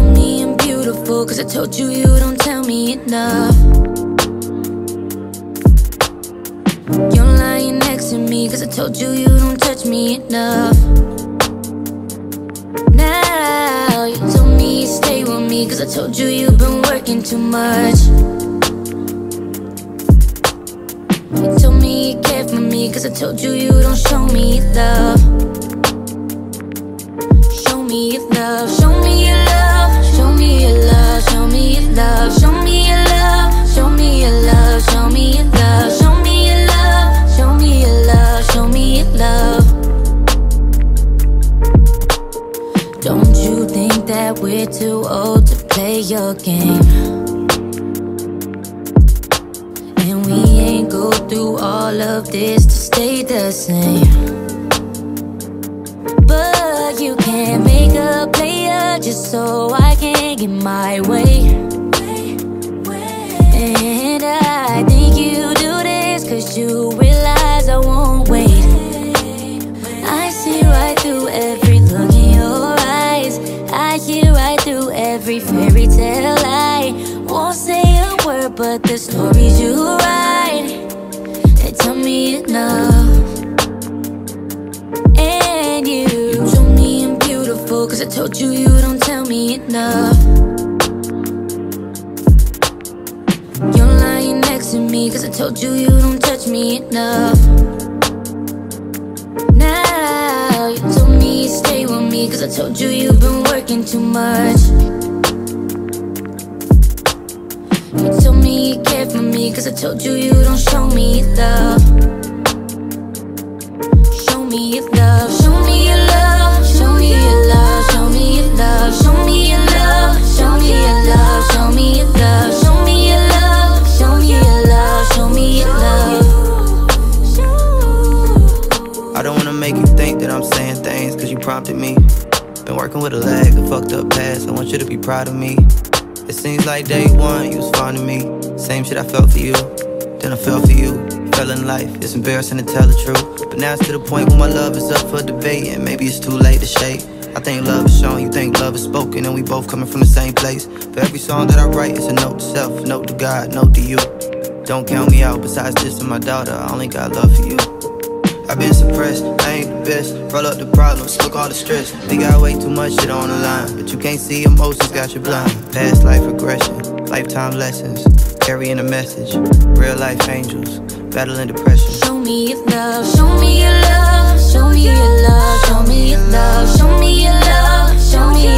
me I'm beautiful, cause I told you you don't tell me enough. You're lying next to me, cause I told you you don't touch me enough. Now you told me you stay with me, cause I told you you've been working too much. You told me you care for me, cause I told you you don't show me love. Show me your love, show me your love, show me your love, show me your love, show me your love, show me your love, show me your love, show me your love, show me your love, show me your love. Don't you think that we're too old to play your game? And we ain't go through all of this to stay the same. But you can't make a player just so I can get my way. And I think you do this cause you realize I won't wait. I see right through every look in your eyes. I hear right through every fairy tale lie. Won't say a word but the stories you write, they tell me enough. And you told me I'm beautiful, cause I told you you don't tell me enough. You're lying next to me, cause I told you you don't touch me enough. Now you told me you stay with me, cause I told you you've been working too much. You told me you care for me, cause I told you you don't show me love. Show me your love, show me your love, show me your love, show me your love, show me your love, show me your love, show me your love, show me your love, show me your love, show me your love. I don't wanna make you think that I'm saying things cause you prompted me. Been working with a lag, a fucked up past, I want you to be proud of me. It seems like day one you was fond of me. Same shit I felt for you, then I fell for you. Fell in life, it's embarrassing to tell the truth, but now it's to the point where my love is up for debate, and maybe it's too late to shake. I think love is shown, you think love is spoken, and we both coming from the same place. For every song that I write, it's a note to self, note to God, note to you. Don't count me out, besides this and my daughter, I only got love for you. I've been suppressed, I ain't the best. Roll up the problems, look all the stress. We got way too much shit on the line, but you can't see emotions, got you blind. Past life regression, lifetime lessons, carrying a message. Real life angels, battling depression. Show me your love, show me your love, show me your love, show me your love, show me your love, show me